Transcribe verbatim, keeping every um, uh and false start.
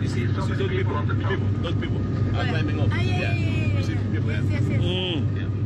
you see, you see those people, people, those people are climbing up. Ah, yeah, yeah, Yeah. yeah, yeah, You see yeah. people, Yes, yeah. yes, yes. Mm. Yeah.